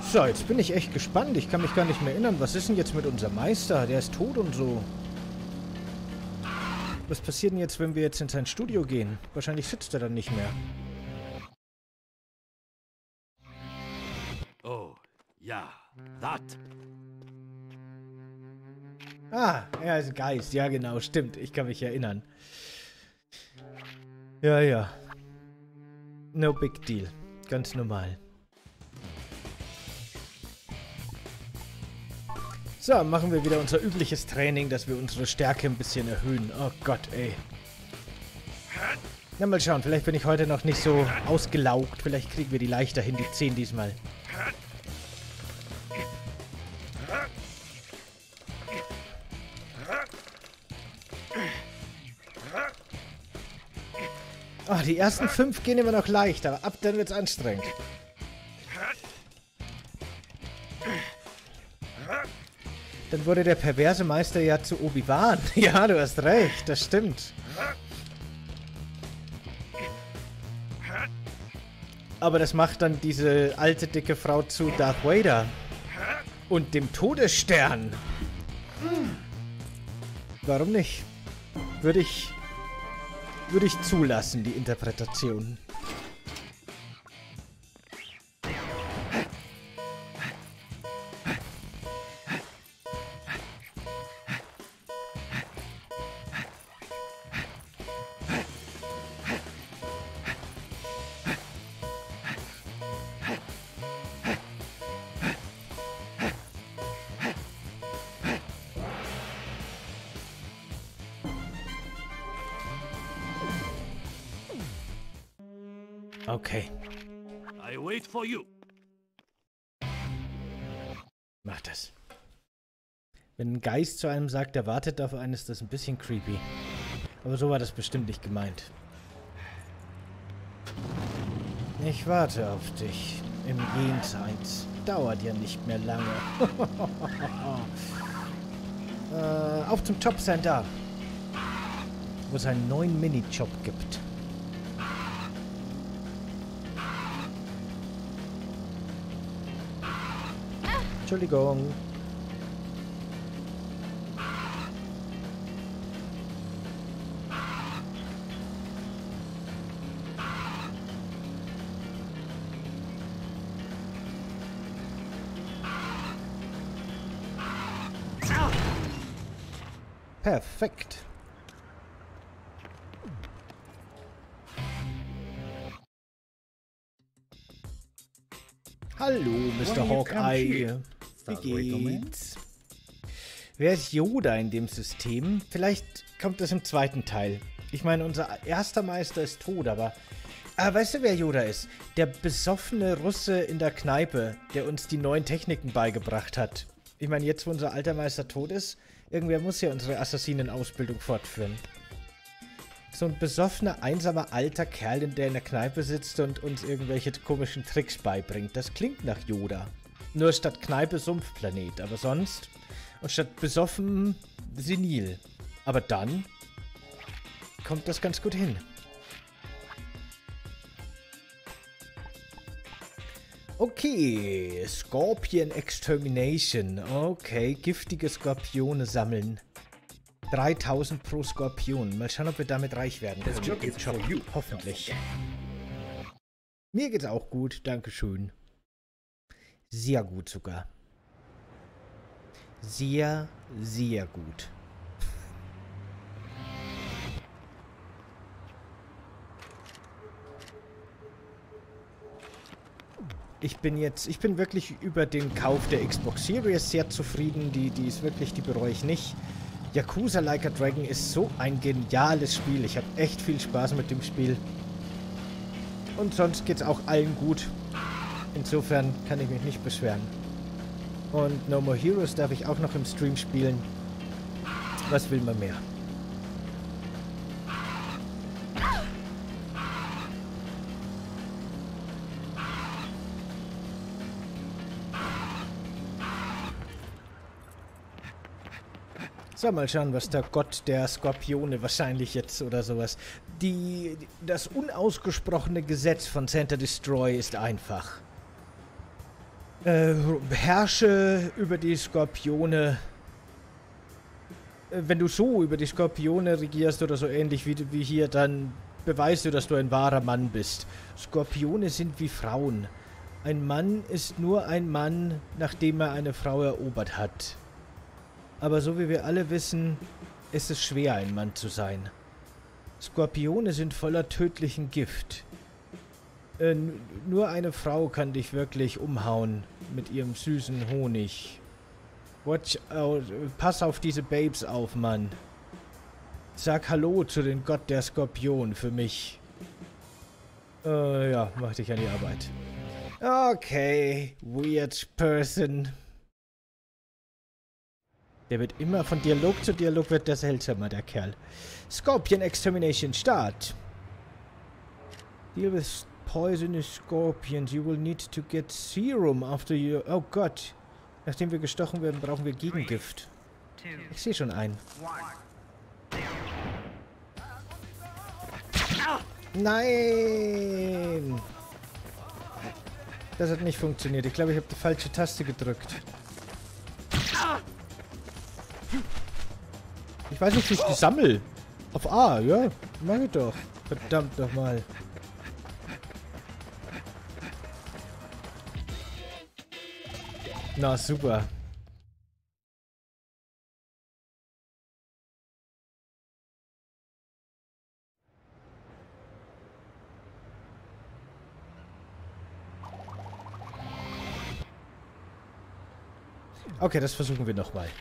So, jetzt bin ich echt gespannt. Ich kann mich gar nicht mehr erinnern. Was ist denn jetzt mit unserem Meister? Der ist tot und so. Was passiert denn jetzt, wenn wir jetzt in sein Studio gehen? Wahrscheinlich sitzt er dann nicht mehr. Oh, ja, that. Ah, er ist ein Geist. Ja, genau, stimmt. Ich kann mich erinnern. Ja, ja. No big deal. Ganz normal. So, machen wir wieder unser übliches Training, dass wir unsere Stärke ein bisschen erhöhen. Oh Gott, ey. Na, mal schauen. Vielleicht bin ich heute noch nicht so ausgelaugt. Vielleicht kriegen wir die leichter hin, die 10 diesmal. Oh, die ersten 5 gehen immer noch leicht, aber ab dann wird's anstrengend. Dann wurde der perverse Meister ja zu Obi-Wan. Ja, du hast recht, das stimmt. Aber das macht dann diese alte, dicke Frau zu Darth Vader. Und dem Todesstern. Warum nicht? Würde ich zulassen, die Interpretation. Okay. I wait for you. Mach das. Wenn ein Geist zu einem sagt, er wartet auf einen, ist das ein bisschen creepy. Aber so war das bestimmt nicht gemeint. Ich warte auf dich. Im Jenseits. Dauert ja nicht mehr lange. Auf zum Jobcenter. Wo es einen neuen Minijob gibt. Entschuldigung. Perfekt. Hallo, Mr. Hawkeye. Wie geht's? Wer ist Yoda in dem System? Vielleicht kommt das im zweiten Teil. Ich meine, unser erster Meister ist tot, aber... Ah, weißt du, wer Yoda ist? Der besoffene Russe in der Kneipe, der uns die neuen Techniken beigebracht hat. Ich meine, jetzt, wo unser alter Meister tot ist, irgendwer muss ja unsere Assassinen-Ausbildung fortführen. So ein besoffener, einsamer, alter Kerl, der in der Kneipe sitzt und uns irgendwelche komischen Tricks beibringt. Das klingt nach Yoda. Nur statt Kneipe Sumpfplanet, aber sonst... Und statt besoffen senil. Aber dann kommt das ganz gut hin. Okay, Scorpion Extermination. Okay, giftige Skorpione sammeln. 3000 pro Skorpion. Mal schauen, ob wir damit reich werden können. Hoffentlich. Mir geht's auch gut, dankeschön. Sehr gut sogar. Sehr, sehr gut. Ich bin wirklich über den Kauf der Xbox Series sehr zufrieden. Die ist wirklich, die bereue ich nicht. Yakuza Like a Dragon ist so ein geniales Spiel. Ich habe echt viel Spaß mit dem Spiel. Und sonst geht's auch allen gut. Insofern kann ich mich nicht beschweren. Und No More Heroes darf ich auch noch im Stream spielen. Was will man mehr? So, mal schauen, was der Gott der Skorpione wahrscheinlich jetzt oder sowas. Das unausgesprochene Gesetz von Center Destroy ist einfach. Herrsche über die Skorpione. Wenn du so über die Skorpione regierst oder so ähnlich wie hier, dann beweist du, dass du ein wahrer Mann bist. Skorpione sind wie Frauen. Ein Mann ist nur ein Mann, nachdem er eine Frau erobert hat. Aber so wie wir alle wissen, ist es schwer, ein Mann zu sein. Skorpione sind voller tödlichen Gift. Nur eine Frau kann dich wirklich umhauen mit ihrem süßen Honig. Watch out, pass auf diese Babes auf, Mann. Sag Hallo zu den Gott der Skorpion für mich. Ja, mach dich an die Arbeit. Okay, weird person. Der wird immer von Dialog zu Dialog wird der seltsamer, der Kerl. Scorpion Extermination Start. Deal with poisonous scorpions. You will need to get serum after you... Oh Gott. Nachdem wir gestochen werden, brauchen wir Gegengift. Ich sehe schon einen. Nein! Das hat nicht funktioniert. Ich glaube, ich habe die falsche Taste gedrückt. Ich weiß nicht, wie ich die sammle. Auf A, ja. Mach ich doch. Verdammt nochmal. Na, super. Okay, das versuchen wir nochmal.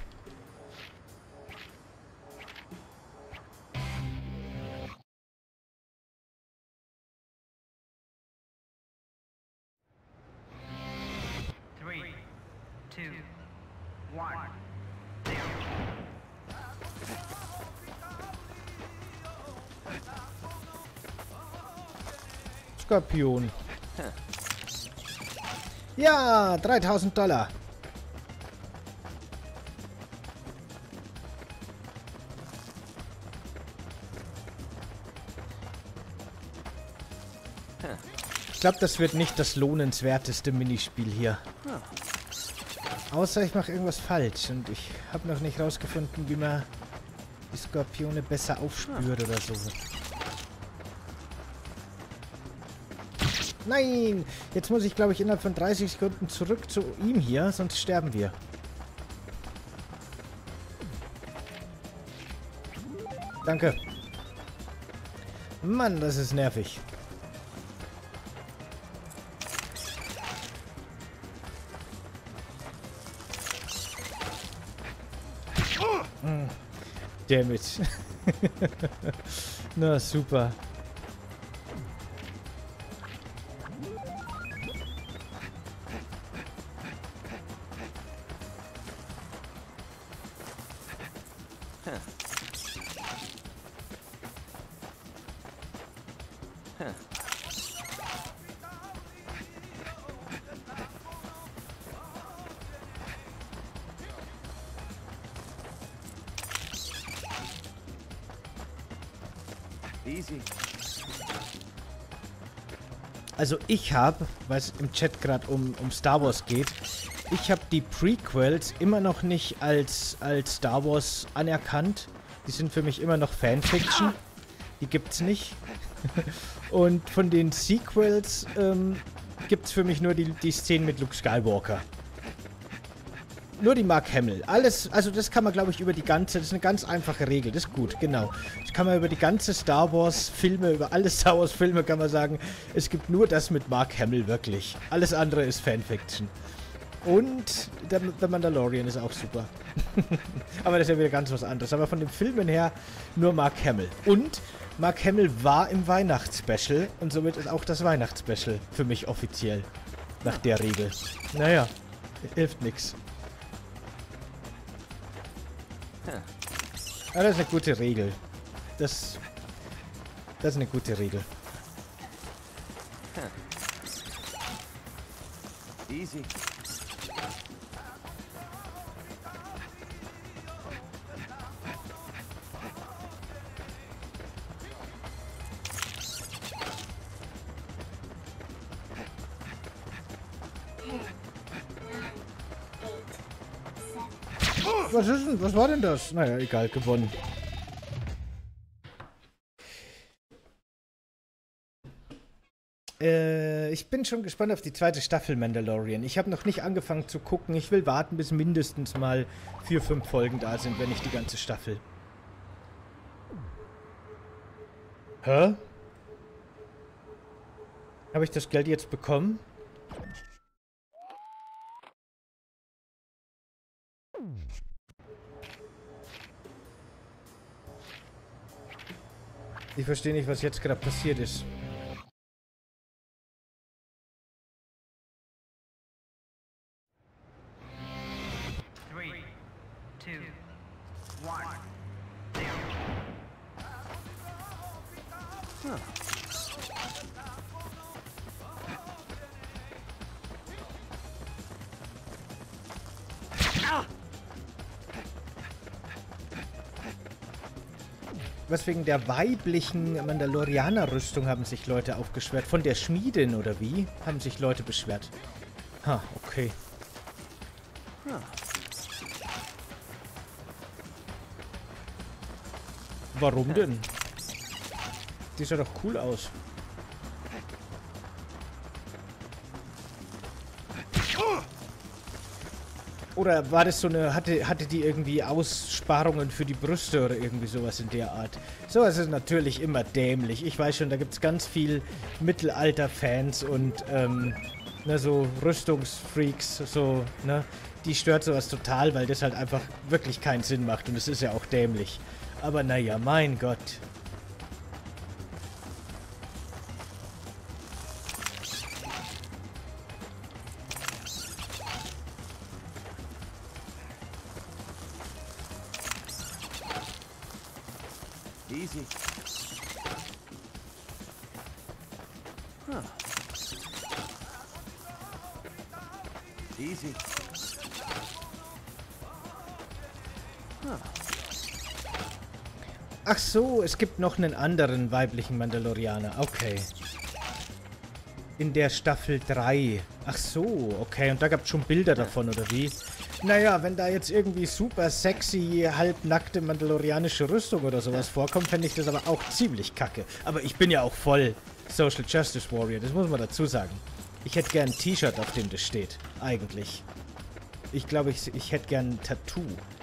Skorpion. Ja, $3000. Ich glaube, das wird nicht das lohnenswerteste Minispiel hier. Außer ich mache irgendwas falsch und ich habe noch nicht rausgefunden, wie man die Skorpione besser aufspürt oder so. Nein! Jetzt muss ich, glaube ich, innerhalb von 30 Sekunden zurück zu ihm hier, sonst sterben wir. Danke. Mann, das ist nervig. Damn it. Na, super. Easy. Also ich habe, weil es im Chat gerade um Star Wars geht, ich habe die Prequels immer noch nicht als Star Wars anerkannt. Die sind für mich immer noch Fanfiction. Die gibt's nicht. Und von den Sequels gibt's für mich nur die Szenen mit Luke Skywalker. Nur die Mark Hamill. Alles, also das kann man, glaube ich, über die ganze, das ist eine ganz einfache Regel, das ist gut, genau. Das kann man über die ganze Star Wars Filme, über alle Star Wars Filme kann man sagen, es gibt nur das mit Mark Hamill, wirklich. Alles andere ist Fanfiction. Und der Mandalorian ist auch super. Aber das ist ja wieder ganz was anderes. Aber von den Filmen her nur Mark Hamill. Und Mark Hamill war im Weihnachtsspecial und somit ist auch das Weihnachtsspecial für mich offiziell. Nach der Regel. Naja, hilft nix. Ja, das ist eine gute Regel. Das ist eine gute Regel. Easy. Was ist denn? Was war denn das? Naja, egal, gewonnen. Ich bin schon gespannt auf die zweite Staffel Mandalorian. Ich habe noch nicht angefangen zu gucken. Ich will warten, bis mindestens mal 4, 5 Folgen da sind, wenn nicht die ganze Staffel. Hä? Habe ich das Geld jetzt bekommen? Ich verstehe nicht, was jetzt gerade passiert ist. Was wegen der weiblichen Mandalorianer-Rüstung haben sich Leute aufgeschwert? Von der Schmiedin oder wie? Haben sich Leute beschwert. Ha, okay. Warum denn? Die sah doch cool aus. Oder war das so eine, hatte die irgendwie Aussparungen für die Brüste oder irgendwie sowas in der Art? Sowas ist natürlich immer dämlich. Ich weiß schon, da gibt es ganz viel Mittelalter-Fans und, ne, so Rüstungsfreaks, so, ne? Die stört sowas total, weil das halt einfach wirklich keinen Sinn macht und es ist ja auch dämlich. Aber naja, mein Gott. Easy. Huh. Easy. Huh. Ach so, es gibt noch einen anderen weiblichen Mandalorianer. Okay. In der Staffel 3. Ach so, okay. Und da gab es schon Bilder davon, oder wie? Naja, wenn da jetzt irgendwie super sexy, halbnackte mandalorianische Rüstung oder sowas vorkommt, fände ich das aber auch ziemlich kacke. Aber ich bin ja auch voll Social Justice Warrior, das muss man dazu sagen. Ich hätte gern ein T-Shirt, auf dem das steht. Eigentlich. Ich glaube, ich hätte gern ein Tattoo.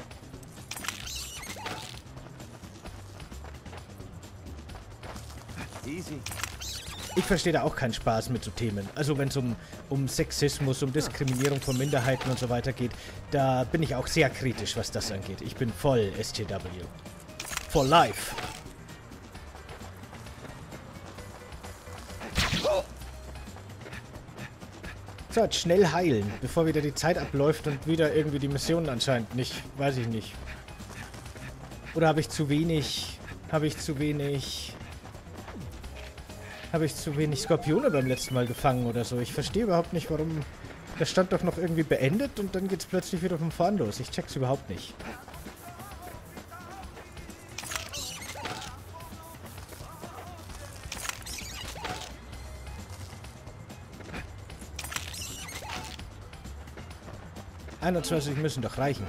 Easy. Ich verstehe da auch keinen Spaß mit so Themen. Also wenn es um Sexismus, um Diskriminierung von Minderheiten und so weiter geht, da bin ich auch sehr kritisch, was das angeht. Ich bin voll SJW. For life. So, jetzt schnell heilen, bevor wieder die Zeit abläuft und wieder irgendwie die Mission anscheinend nicht, weiß ich nicht. Oder habe ich zu wenig Skorpione beim letzten Mal gefangen oder so. Ich verstehe überhaupt nicht, warum... Das stand doch noch irgendwie beendet und dann geht's plötzlich wieder von vorn los. Ich check's überhaupt nicht. ...21 müssen doch reichen.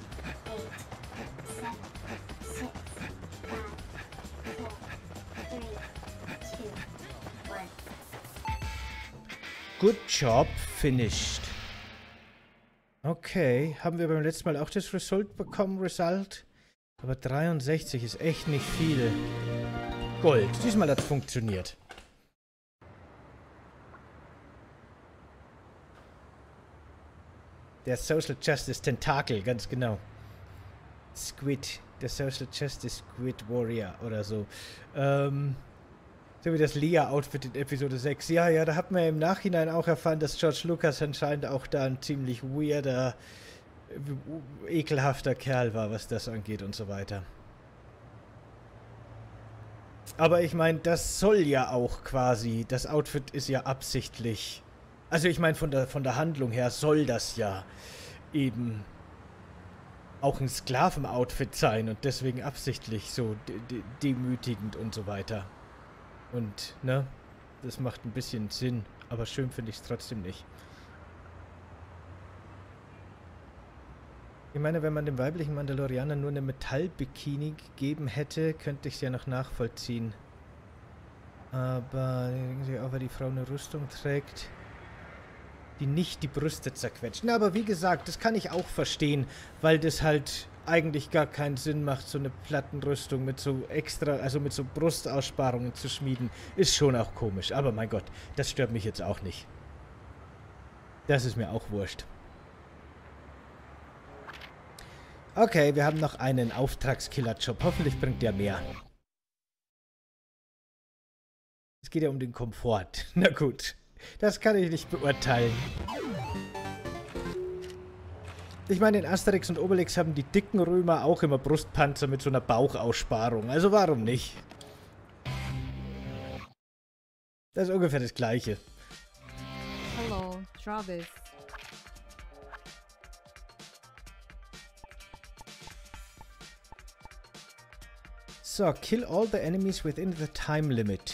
Good job, finished. Okay, haben wir beim letzten Mal auch das Result bekommen, Aber 63 ist echt nicht viel. Gold, diesmal hat es funktioniert. Der Social Justice Tentakel, ganz genau. Squid, der Social Justice Squid Warrior oder so. So wie das Leia-Outfit in Episode 6. Ja, da hat man im Nachhinein auch erfahren, dass George Lucas anscheinend auch da ein ziemlich weirder, ekelhafter Kerl war, was das angeht und so weiter. Aber ich meine, das soll ja auch quasi, das Outfit ist ja absichtlich. Also ich meine, von der Handlung her soll das ja eben auch ein Sklaven-Outfit sein und deswegen absichtlich so demütigend und so weiter. Und, ne, das macht ein bisschen Sinn, aber schön finde ich es trotzdem nicht. Ich meine, wenn man dem weiblichen Mandalorianer nur eine Metallbikini gegeben hätte, könnte ich es ja noch nachvollziehen. Aber auch wenn die Frau eine Rüstung trägt, die nicht die Brüste zerquetscht. Na, aber wie gesagt, das kann ich auch verstehen, weil das halt eigentlich gar keinen Sinn macht, so eine Plattenrüstung mit so extra, also mit so Brustaussparungen zu schmieden. Ist schon auch komisch, aber mein Gott, das stört mich jetzt auch nicht. Das ist mir auch wurscht. Okay, wir haben noch einen Auftragskiller-Job. Hoffentlich bringt der mehr. Es geht ja um den Komfort. Na gut, das kann ich nicht beurteilen. Ich meine, in Asterix und Obelix haben die dicken Römer auch immer Brustpanzer mit so einer Bauchaussparung. Also warum nicht? Das ist ungefähr das Gleiche. Hello, Travis. So, kill all the enemies within the time limit.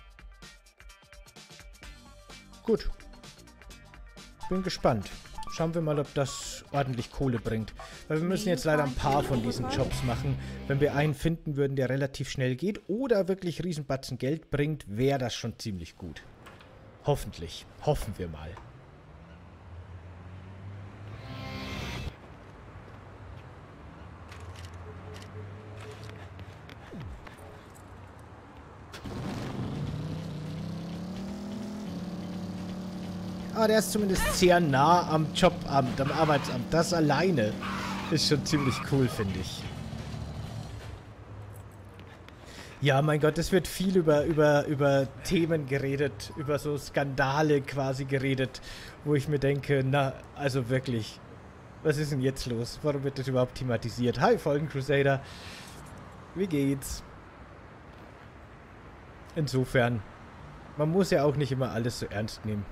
Gut. Bin gespannt. Schauen wir mal, ob das ordentlich Kohle bringt. Weil wir müssen jetzt leider ein paar von diesen Jobs machen. Wenn wir einen finden würden, der relativ schnell geht oder wirklich Riesenbatzen Geld bringt, wäre das schon ziemlich gut. Hoffentlich. Hoffen wir mal. Ah, der ist zumindest sehr nah am Jobamt, am Arbeitsamt. Das alleine ist schon ziemlich cool, finde ich. Ja, mein Gott, es wird viel über Themen geredet, über so Skandale quasi geredet, wo ich mir denke, na, also wirklich, was ist denn jetzt los? Warum wird das überhaupt thematisiert? Hi, Folgencrusader. Wie geht's? Insofern, man muss ja auch nicht immer alles so ernst nehmen.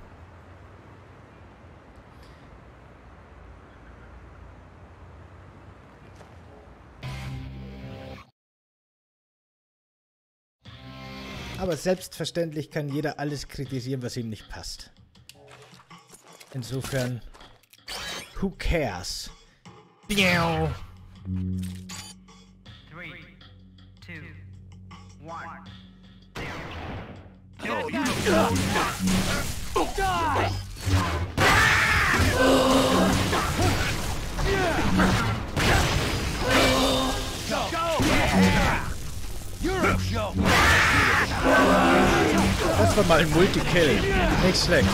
Aber selbstverständlich kann jeder alles kritisieren, was ihm nicht passt. Insofern, who cares? 3, 2, 1. Das war mal ein Multikill. Nicht schlecht.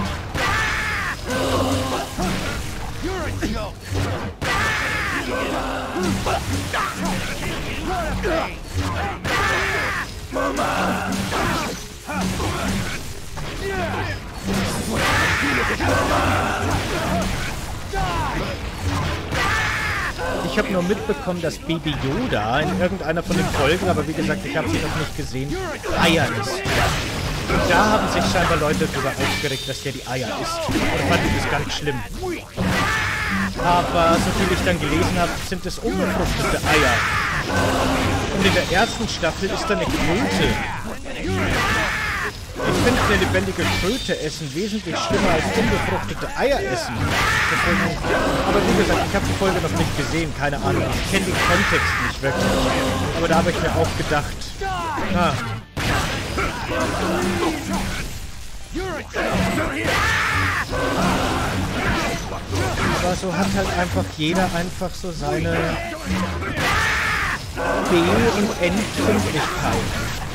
Ich habe nur mitbekommen, dass Baby Yoda in irgendeiner von den Folgen, aber wie gesagt, ich habe sie noch nicht gesehen, Eier isst. Und da haben sich scheinbar Leute darüber aufgeregt, dass der die Eier isst. Oder fand ich das ganz schlimm. Aber so viel ich dann gelesen habe, sind es unbefruchtete Eier. Und in der ersten Staffel ist da eine Kröte. Ich finde eine lebendige Kröte essen wesentlich schlimmer als unbefruchtete Eier essen. Deswegen, aber wie gesagt, ich habe die Folge noch nicht gesehen, keine Ahnung. Ich kenne den Kontext nicht wirklich. Aber da habe ich mir auch gedacht, na. Aber so hat halt einfach jeder einfach so seine B- und Endfindlichkeit.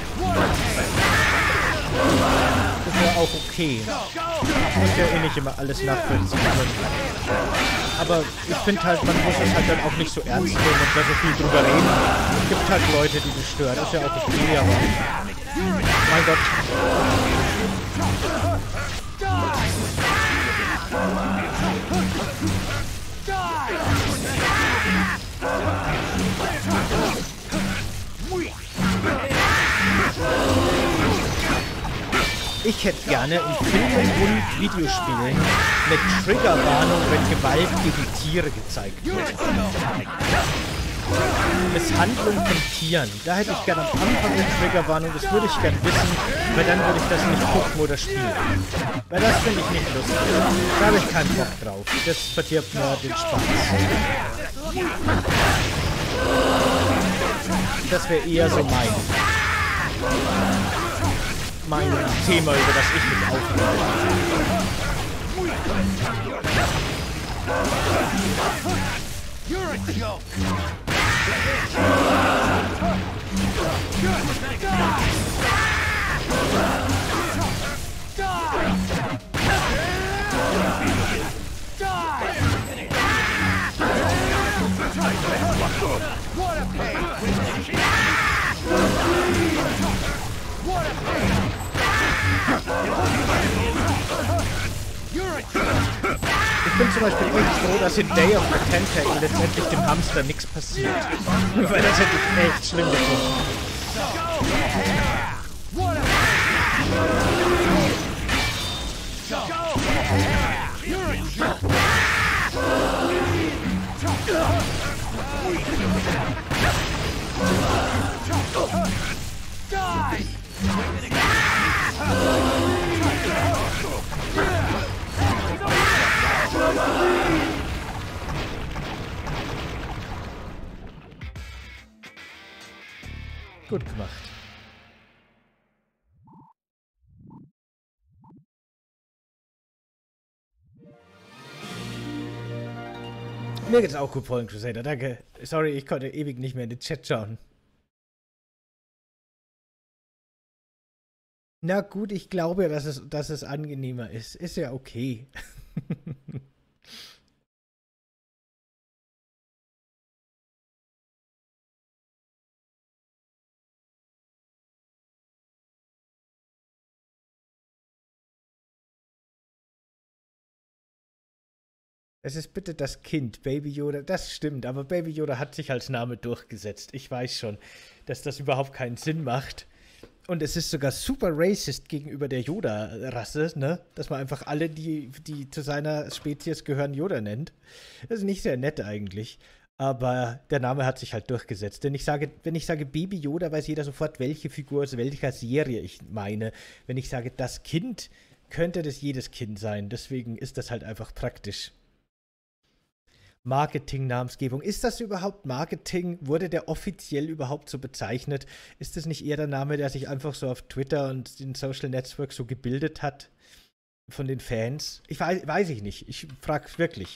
Das ist ja auch okay. Ich muss ja eh nicht immer alles nachvollziehen können. Aber ich finde halt, man muss es halt dann auch nicht so ernst nehmen und da so viel drüber reden. Es gibt halt Leute, die das stört. Das ist ja auch okay, aber mein Gott. Ich hätte gerne in Filmen und Videospielen eine Triggerwarnung, wenn Gewalt gegen Tiere gezeigt wird. Misshandlung von Tieren. Da hätte ich gerne am Anfang eine Triggerwarnung, das würde ich gerne wissen, weil dann würde ich das nicht gucken oder spielen. Weil das finde ich nicht lustig. Da habe ich keinen Bock drauf. Das verdirbt mir den Spaß. Das wäre eher so mein Thema, über das ich mich aufrege. You're a joke. What a pain! What a pain! You're a joke. Ich bin zum Beispiel echt froh, dass in Day of the Tentacle letztendlich dem Hamster nichts passiert. Weil das hätte ich echt schlimm gefunden. What a pain! You're a joke. Die! Gut gemacht. Mir geht's auch gut, Fallen Crusader, danke. Sorry, ich konnte ewig nicht mehr in den Chat schauen. Na gut, ich glaube, dass es angenehmer ist. Ist ja okay. Es ist bitte das Kind, Baby Yoda. Das stimmt, aber Baby Yoda hat sich als Name durchgesetzt. Ich weiß schon, dass das überhaupt keinen Sinn macht. Und es ist sogar super racist gegenüber der Yoda-Rasse, ne? Dass man einfach alle, die zu seiner Spezies gehören, Yoda nennt. Das ist nicht sehr nett eigentlich. Aber der Name hat sich halt durchgesetzt. Denn wenn ich sage Baby Yoda, weiß jeder sofort, welche Figur aus welcher Serie ich meine. Wenn ich sage das Kind, könnte das jedes Kind sein. Deswegen ist das halt einfach praktisch. Marketing-Namensgebung. Ist das überhaupt Marketing? Wurde der offiziell überhaupt so bezeichnet? Ist das nicht eher der Name, der sich einfach so auf Twitter und den Social Networks so gebildet hat von den Fans? Weiß ich nicht. Ich frage wirklich.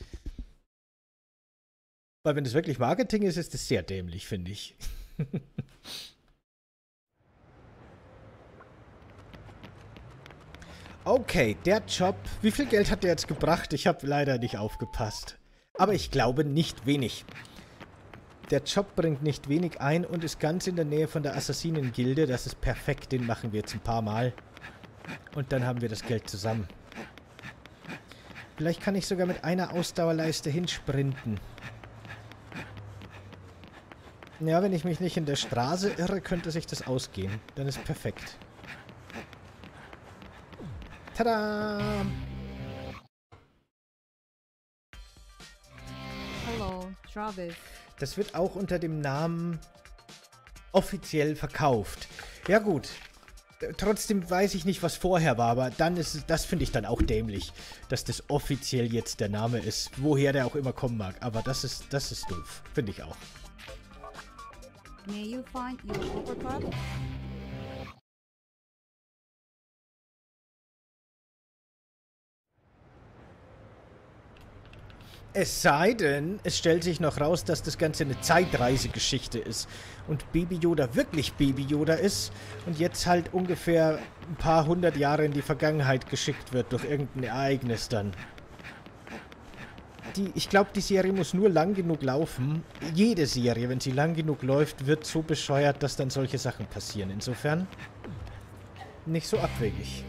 Weil wenn das wirklich Marketing ist, ist das sehr dämlich, finde ich. Okay, der Job. Wie viel Geld hat der jetzt gebracht? Ich habe leider nicht aufgepasst. Aber ich glaube nicht wenig. Der Job bringt nicht wenig ein und ist ganz in der Nähe von der Assassinen-Gilde. Das ist perfekt, den machen wir jetzt ein paar Mal. Und dann haben wir das Geld zusammen. Vielleicht kann ich sogar mit einer Ausdauerleiste hinsprinten. Ja, wenn ich mich nicht in der Straße irre, könnte sich das ausgehen. Dann ist perfekt. Tada! Hello, Travis. Das wird auch unter dem Namen offiziell verkauft. Ja gut. Trotzdem weiß ich nicht, was vorher war, aber dann ist es, das finde ich dann auch dämlich, dass das offiziell jetzt der Name ist, woher der auch immer kommen mag. Aber das ist doof. Finde ich auch. May you find your uppercut? Es sei denn, es stellt sich noch raus, dass das Ganze eine Zeitreisegeschichte ist und Baby Yoda wirklich Baby Yoda ist und jetzt halt ungefähr ein paar hundert Jahre in die Vergangenheit geschickt wird durch irgendein Ereignis dann. Ich glaube, die Serie muss nur lang genug laufen. Jede Serie, wenn sie lang genug läuft, wird so bescheuert, dass dann solche Sachen passieren. Insofern nicht so abwegig.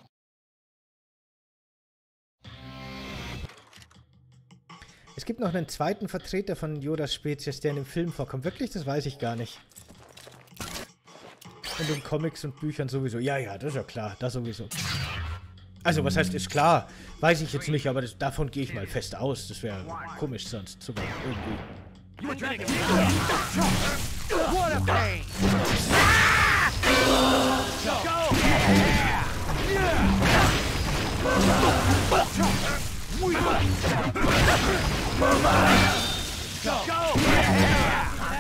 Es gibt noch einen zweiten Vertreter von Yodas Spezies, der in dem Film vorkommt. Wirklich? Das weiß ich gar nicht. Und in Comics und Büchern sowieso. Ja, das ist ja klar. Das sowieso. Also, was heißt, ist klar? Weiß ich jetzt nicht, aber davon gehe ich mal fest aus. Das wäre komisch sonst sogar irgendwie. What a pain!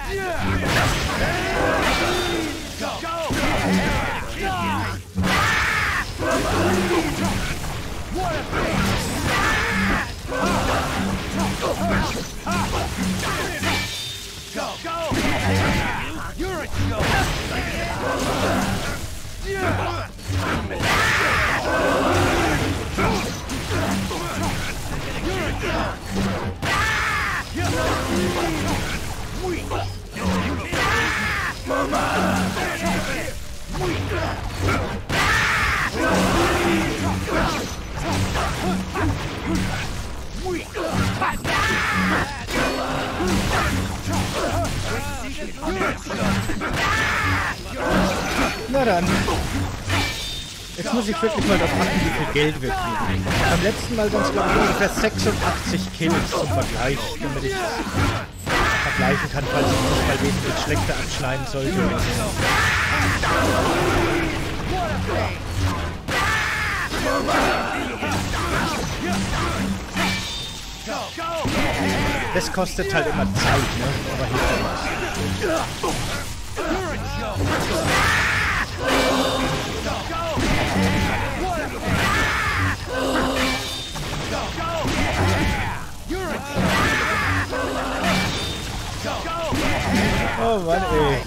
You're a joke! Na dann. Jetzt muss ich wirklich mal darauf achten, wie viel Geld wir kriegen. Beim letzten Mal waren es, glaube ich, ungefähr 86 Kills zum Vergleich, damit ich vergleichen kann, falls ich nicht mal wesentlich schlechter abschneiden sollte. Das kostet halt immer Zeit, ne? Aber hilft ja oh Mann, ey.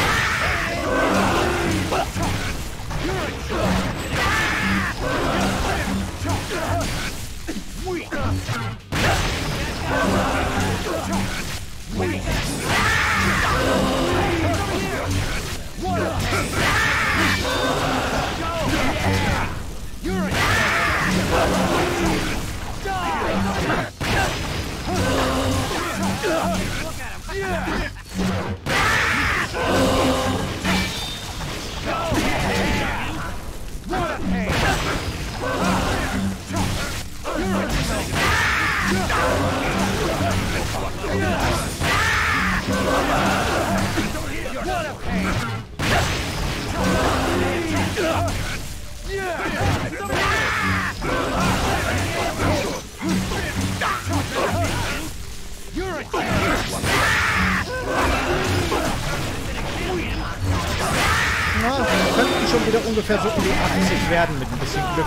Na, wir könnten schon wieder ungefähr so um die 80 werden mit ein bisschen Glück.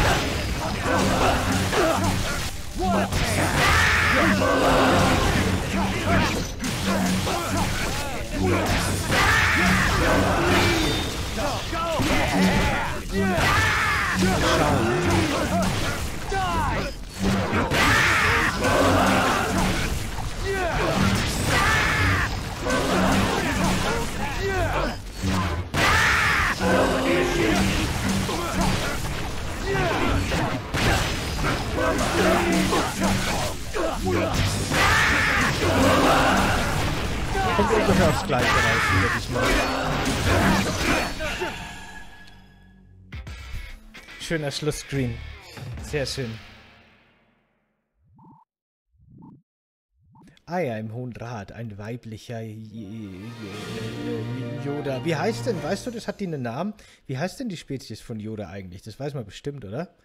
Kommt ungefähr aufs Gleiche raus wieder diesmal. Schöner Schlussscreen. Sehr schön. Aya im Hohen Rat, ein weiblicher Yoda. Wie heißt denn, weißt du, das hat die einen Namen? Wie heißt denn die Spezies von Yoda eigentlich? Das weiß man bestimmt, oder?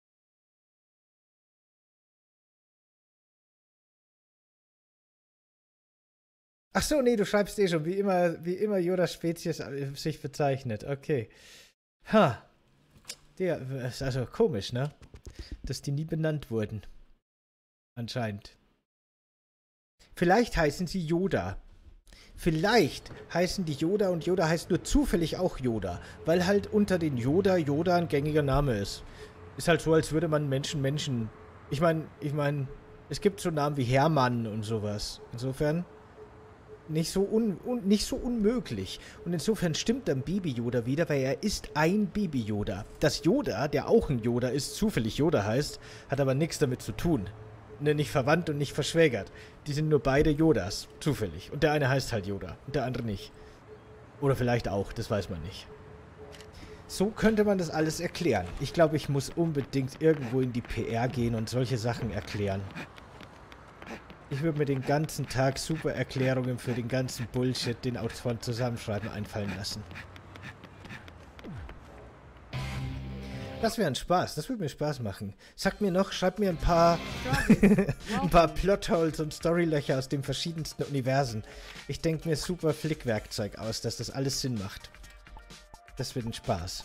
Ach so, nee, du schreibst eh schon, wie immer Yodas Spezies sich bezeichnet. Okay. Ha. Der ist also komisch, ne? Dass die nie benannt wurden. Anscheinend. Vielleicht heißen sie Yoda. Vielleicht heißen die Yoda und Yoda heißt nur zufällig auch Yoda. Weil halt unter den Yoda ein gängiger Name ist. Ist halt so, als würde man Menschen... Ich meine, es gibt so Namen wie Hermann und sowas. Insofern... Nicht so unmöglich. Und insofern stimmt dann Baby Yoda wieder, weil er ist ein Baby Yoda. Das Yoda, der auch ein Yoda ist, zufällig Yoda heißt, hat aber nichts damit zu tun. Ne, nicht verwandt und nicht verschwägert. Die sind nur beide Yodas, zufällig. Und der eine heißt halt Yoda und der andere nicht. Oder vielleicht auch, das weiß man nicht. So könnte man das alles erklären. Ich glaube, ich muss unbedingt irgendwo in die PR gehen und solche Sachen erklären. Ich würde mir den ganzen Tag super Erklärungen für den ganzen Bullshit, den Autoren zusammenschreiben, einfallen lassen. Das wäre ein Spaß. Das würde mir Spaß machen. Sagt mir noch, schreibt mir ein paar Plotholes und Storylöcher aus den verschiedensten Universen. Ich denke mir super Flickwerkzeug aus, dass das alles Sinn macht. Das wird ein Spaß.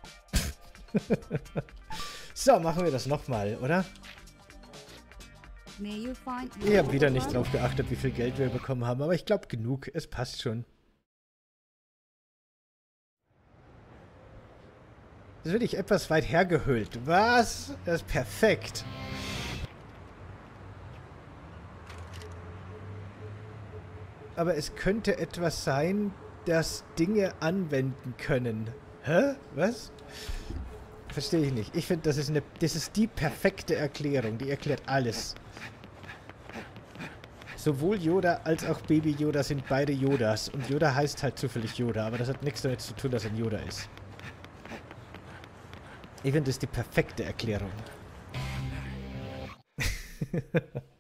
So, machen wir das nochmal, oder? Ich habe wieder nicht drauf geachtet, wie viel Geld wir bekommen haben, aber ich glaube genug. Es passt schon. Das wird ich etwas weit hergehüllt. Was? Das ist perfekt. Aber es könnte etwas sein, das Dinge anwenden können. Hä? Was? Verstehe ich nicht. Ich finde, das ist die perfekte Erklärung. Die erklärt alles. Sowohl Yoda als auch Baby Yoda sind beide Yodas. Und Yoda heißt halt zufällig Yoda, aber das hat nichts damit zu tun, dass er ein Yoda ist. Ich finde, das ist die perfekte Erklärung.